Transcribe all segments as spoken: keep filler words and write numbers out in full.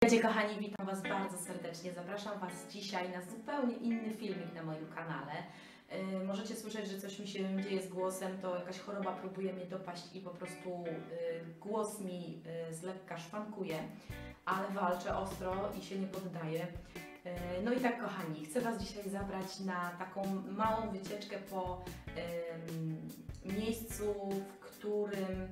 Witajcie kochani, witam Was bardzo serdecznie. Zapraszam Was dzisiaj na zupełnie inny filmik na moim kanale. Yy, możecie słyszeć, że coś mi się dzieje z głosem, to jakaś choroba próbuje mnie dopaść i po prostu yy, głos mi yy, z lekka szwankuje, ale walczę ostro i się nie poddaję. Yy, no i tak kochani, chcę Was dzisiaj zabrać na taką małą wycieczkę po yy, miejscu, w którym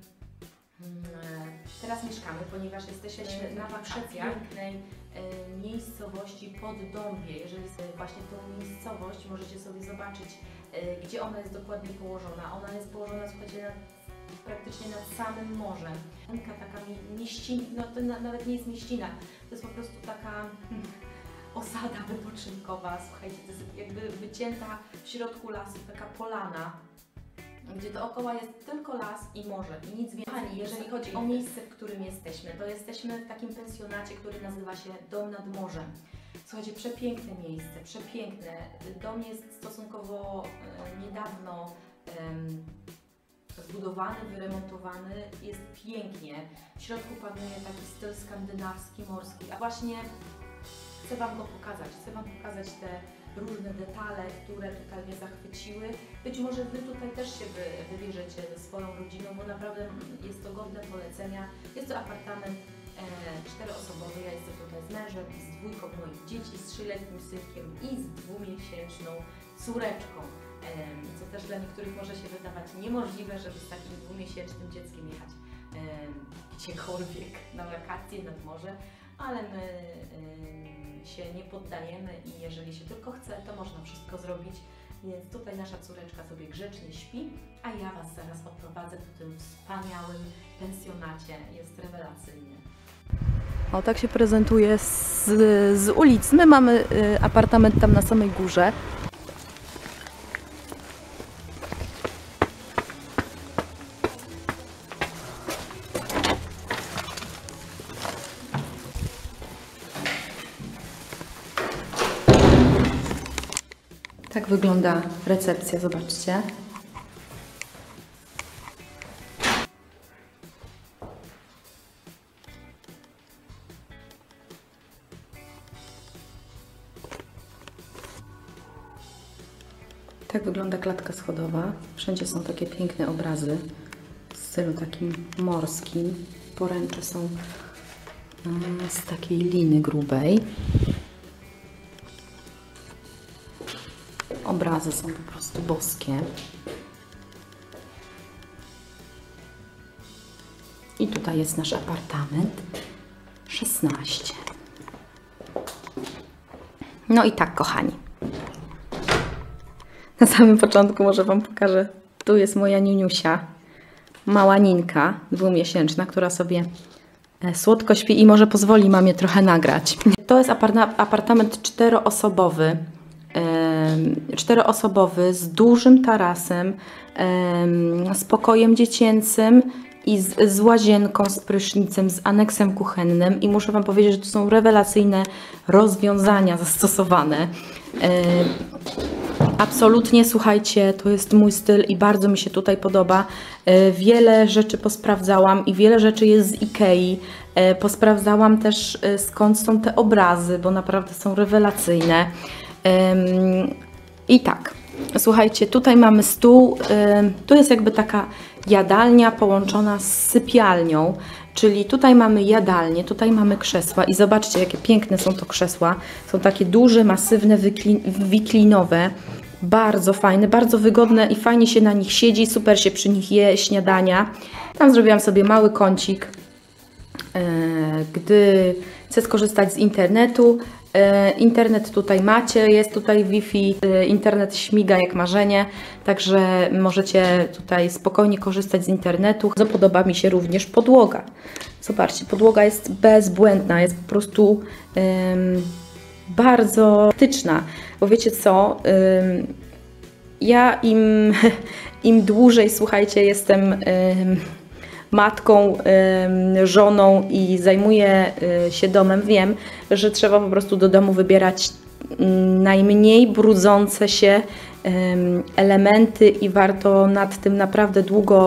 teraz mieszkamy, ponieważ jesteśmy na wakacjach w pięknej e, miejscowości Poddąbie. Jeżeli sobie właśnie tą miejscowość możecie sobie zobaczyć, e, gdzie ona jest dokładnie położona. Ona jest położona, słuchajcie, nad, praktycznie nad samym morzem. Taka mieścina, no to na, nawet nie jest mieścina, to jest po prostu taka hmm, osada wypoczynkowa. Słuchajcie, to jest jakby wycięta w środku lasu, taka polana, gdzie dookoła jest tylko las i morze i nic więcej. Pani, jeżeli chodzi o miejsce, w którym jesteśmy, to jesteśmy w takim pensjonacie, który nazywa się Dom nad Morzem. Słuchajcie, przepiękne miejsce, przepiękne. Dom jest stosunkowo e, niedawno e, zbudowany, wyremontowany, jest pięknie. W środku panuje taki styl skandynawski, morski, a właśnie chcę Wam go pokazać, chcę Wam pokazać te różne detale, które tutaj mnie zachwyciły. Być może Wy tutaj też się wy, wybierzecie ze swoją rodziną, bo naprawdę jest to godne polecenia. Jest to apartament e, czteroosobowy, ja jestem tutaj z mężem i z dwójką moich dzieci, z trzyletnim synkiem i z dwumiesięczną córeczką. E, co też dla niektórych może się wydawać niemożliwe, żeby z takim dwumiesięcznym dzieckiem jechać e, gdziekolwiek na wakacje nad morze, ale my e, się nie poddajemy i jeżeli się tylko chce, to można wszystko zrobić. Więc tutaj nasza córeczka sobie grzecznie śpi, a ja Was zaraz oprowadzę po tym wspaniałym pensjonacie. Jest rewelacyjnie. O, tak się prezentuje z, z ulic. My mamy y, apartament tam na samej górze. Tak wygląda recepcja, zobaczcie. Tak wygląda klatka schodowa. Wszędzie są takie piękne obrazy w stylu takim morskim. Poręcze są z takiej liny grubej. Obrazy są po prostu boskie. I tutaj jest nasz apartament szesnaście. No i tak, kochani. Na samym początku może Wam pokażę. Tu jest moja niuniusia, mała Ninka, dwumiesięczna, która sobie słodko śpi i może pozwoli mamie trochę nagrać. To jest apartament czteroosobowy. czteroosobowy z dużym tarasem, z pokojem dziecięcym i z, z łazienką, z prysznicem, z aneksem kuchennym i muszę Wam powiedzieć, że to są rewelacyjne rozwiązania zastosowane. Absolutnie, słuchajcie, to jest mój styl i bardzo mi się tutaj podoba. Wiele rzeczy posprawdzałam i wiele rzeczy jest z Ikei. Posprawdzałam też, skąd są te obrazy, bo naprawdę są rewelacyjne. I tak, słuchajcie, tutaj mamy stół, tu jest jakby taka jadalnia połączona z sypialnią, czyli tutaj mamy jadalnię, tutaj mamy krzesła i zobaczcie, jakie piękne są to krzesła. Są takie duże, masywne, wiklinowe, bardzo fajne, bardzo wygodne i fajnie się na nich siedzi, super się przy nich je śniadania. Tam zrobiłam sobie mały kącik, gdy chcę skorzystać z internetu. Internet tutaj macie, jest tutaj Wi-Fi, internet śmiga jak marzenie, także możecie tutaj spokojnie korzystać z internetu. Bardzo podoba mi się również podłoga. Zobaczcie, podłoga jest bezbłędna, jest po prostu um, bardzo praktyczna, bo wiecie co, um, ja im, im dłużej, słuchajcie, jestem um, matką, żoną i zajmuję się domem, wiem, że trzeba po prostu do domu wybierać najmniej brudzące się elementy i warto nad tym naprawdę długo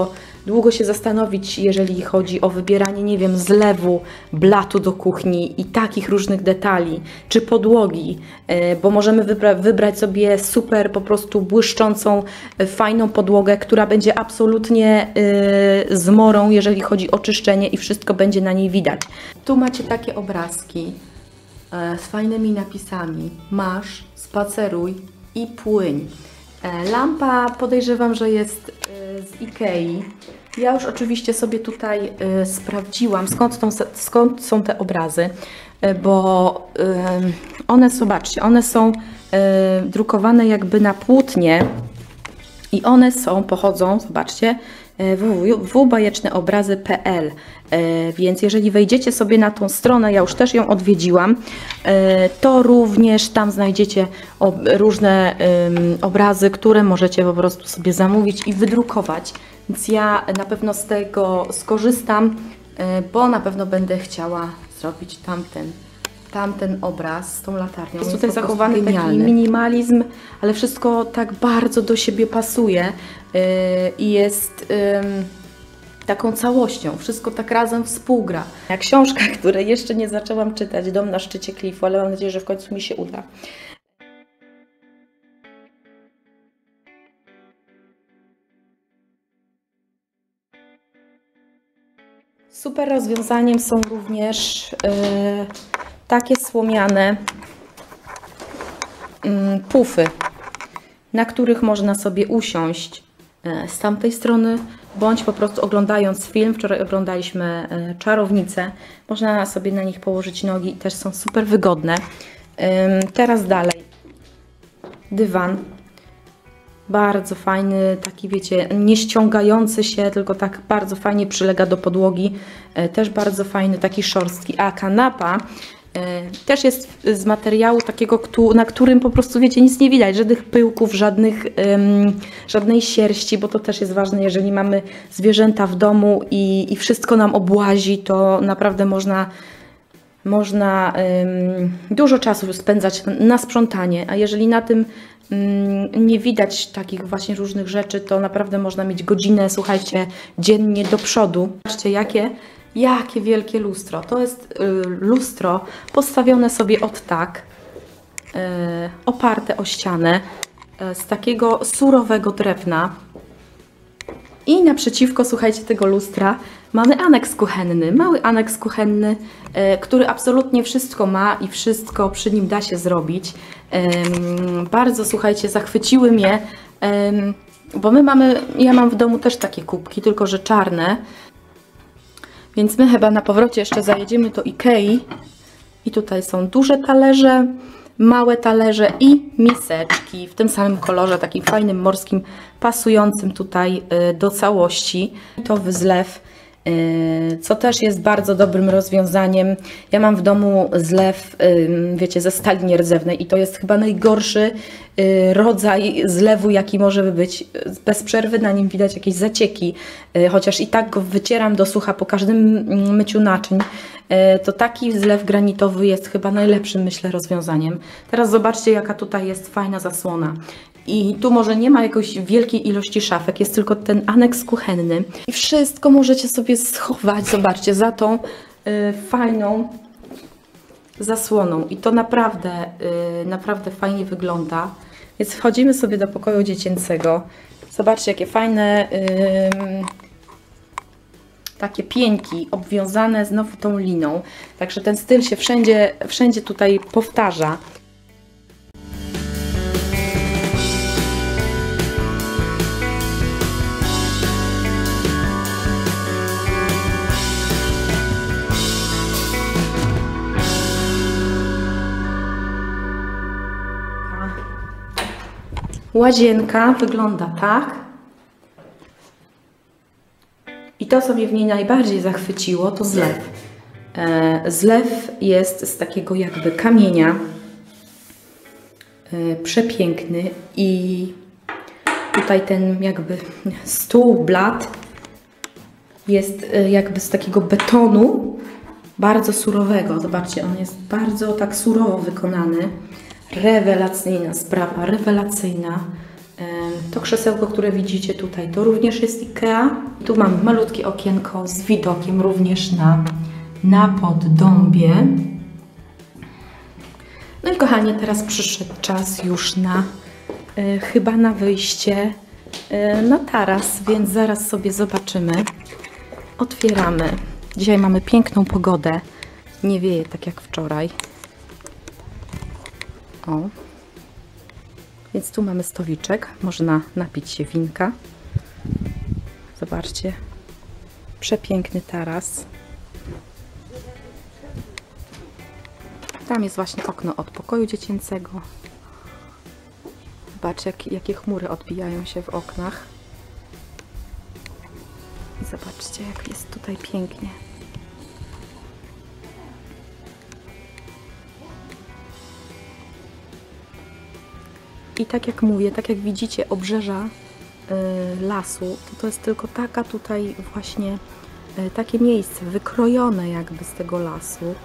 długo się zastanowić, jeżeli chodzi o wybieranie, nie wiem, zlewu, blatu do kuchni i takich różnych detali, czy podłogi, bo możemy wybra wybrać sobie super po prostu błyszczącą, fajną podłogę, która będzie absolutnie yy, zmorą, jeżeli chodzi o czyszczenie i wszystko będzie na niej widać. Tu macie takie obrazki yy, z fajnymi napisami. Masz, spaceruj i płyń. Yy, lampa podejrzewam, że jest yy, z Ikei. Ja już oczywiście sobie tutaj yy, sprawdziłam, skąd, tą, skąd są te obrazy, yy, bo yy, one, zobaczcie, one są yy, drukowane jakby na płótnie i one są, pochodzą, zobaczcie, w bajeczne obrazy kropka p l, więc jeżeli wejdziecie sobie na tą stronę, ja już też ją odwiedziłam, to również tam znajdziecie różne obrazy, które możecie po prostu sobie zamówić i wydrukować, więc ja na pewno z tego skorzystam, bo na pewno będę chciała zrobić tamten tamten obraz z tą latarnią. Jest tutaj zachowany taki minimalizm, ale wszystko tak bardzo do siebie pasuje yy, i jest yy, taką całością. Wszystko tak razem współgra. Jak książka, której jeszcze nie zaczęłam czytać, Dom na szczycie klifu, ale mam nadzieję, że w końcu mi się uda. Super rozwiązaniem są również yy, takie słomiane yy, pufy, na których można sobie usiąść yy, z tamtej strony, bądź po prostu oglądając film. Wczoraj oglądaliśmy yy, Czarownicę. Można sobie na nich położyć nogi i też są super wygodne. Yy, teraz dalej. Dywan. Bardzo fajny, taki wiecie, nie ściągający się, tylko tak bardzo fajnie przylega do podłogi. E, też bardzo fajny, taki szorstki. A kanapa e, też jest z materiału takiego, na którym po prostu, wiecie, nic nie widać. Żadnych pyłków, żadnych, ym, żadnej sierści, bo to też jest ważne, jeżeli mamy zwierzęta w domu i, i wszystko nam obłazi, to naprawdę można... Można ym, dużo czasu spędzać na sprzątanie, a jeżeli na tym ym, nie widać takich właśnie różnych rzeczy, to naprawdę można mieć godzinę, słuchajcie, dziennie do przodu. Zobaczcie, jakie, jakie wielkie lustro. To jest y, lustro postawione sobie od tak, y, oparte o ścianę, y, z takiego surowego drewna. I naprzeciwko, słuchajcie, tego lustra mamy aneks kuchenny, mały aneks kuchenny, e, który absolutnie wszystko ma i wszystko przy nim da się zrobić. E, bardzo, słuchajcie, zachwyciły mnie, e, bo my mamy, ja mam w domu też takie kubki, tylko że czarne, więc my chyba na powrocie jeszcze zajedziemy do Ikei i tutaj są duże talerze, małe talerze i miseczki w tym samym kolorze, takim fajnym morskim, pasującym tutaj do całości. To zlew, co też jest bardzo dobrym rozwiązaniem. Ja mam w domu zlew, wiecie, ze stali nierdzewnej i to jest chyba najgorszy rodzaj zlewu, jaki może być. Bez przerwy na nim widać jakieś zacieki, chociaż i tak go wycieram do sucha po każdym myciu naczyń. To taki zlew granitowy jest chyba najlepszym, myślę, rozwiązaniem. Teraz zobaczcie, jaka tutaj jest fajna zasłona. I tu może nie ma jakiejś wielkiej ilości szafek, jest tylko ten aneks kuchenny. I wszystko możecie sobie schować, zobaczcie, za tą y, fajną zasłoną. I to naprawdę, y, naprawdę fajnie wygląda. Więc wchodzimy sobie do pokoju dziecięcego. Zobaczcie, jakie fajne y, takie pieńki obwiązane znowu tą liną. Także ten styl się wszędzie, wszędzie tutaj powtarza. Łazienka wygląda tak. I to, co mnie w niej najbardziej zachwyciło, to zlew. E, zlew jest z takiego jakby kamienia. E, przepiękny. I tutaj ten jakby stół, blat jest e, jakby z takiego betonu bardzo surowego. Zobaczcie, on jest bardzo tak surowo wykonany. Rewelacyjna sprawa, rewelacyjna. To krzesełko, które widzicie tutaj, to również jest IKEA. Tu mam malutkie okienko z widokiem również na, na poddąbie. No i kochanie, teraz przyszedł czas już na y, chyba na wyjście y, na taras, więc zaraz sobie zobaczymy. Otwieramy. Dzisiaj mamy piękną pogodę. Nie wieje tak jak wczoraj. O. Więc tu mamy stoliczek. Można napić się winka. Zobaczcie. Przepiękny taras. Tam jest właśnie okno od pokoju dziecięcego. Zobaczcie, jak, jakie chmury odbijają się w oknach. I zobaczcie, jak jest tutaj pięknie. I tak jak mówię, tak jak widzicie obrzeża y, lasu, to, to jest tylko taka tutaj właśnie y, takie miejsce wykrojone jakby z tego lasu.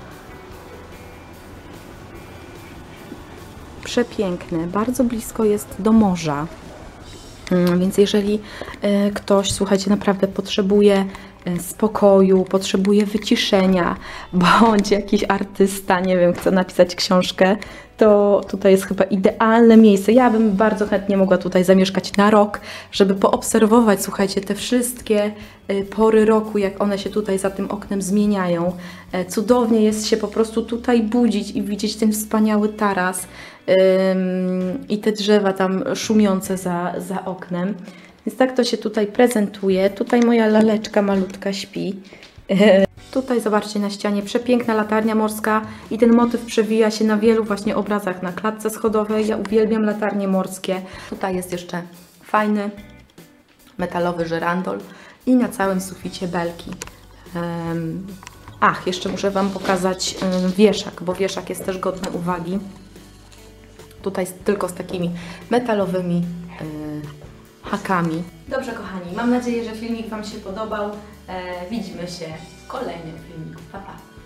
Przepiękne, bardzo blisko jest do morza, więc jeżeli ktoś, słuchajcie, naprawdę potrzebuje spokoju, potrzebuje wyciszenia, bądź jakiś artysta, nie wiem, chce napisać książkę, to tutaj jest chyba idealne miejsce. Ja bym bardzo chętnie mogła tutaj zamieszkać na rok, żeby poobserwować, słuchajcie, te wszystkie pory roku, jak one się tutaj za tym oknem zmieniają. Cudownie jest się po prostu tutaj budzić i widzieć ten wspaniały taras i te drzewa tam szumiące za, za oknem. Więc tak to się tutaj prezentuje. Tutaj moja laleczka malutka śpi. Tutaj zobaczcie na ścianie przepiękna latarnia morska i ten motyw przewija się na wielu właśnie obrazach na klatce schodowej. Ja uwielbiam latarnie morskie. Tutaj jest jeszcze fajny metalowy żyrandol i na całym suficie belki. Um, ach, jeszcze muszę Wam pokazać um, wieszak, bo wieszak jest też godny uwagi. Tutaj tylko z takimi metalowymi yy, hakami. Dobrze kochani, mam nadzieję, że filmik Wam się podobał. E, widzimy się w kolejnym filmiku. Pa, pa.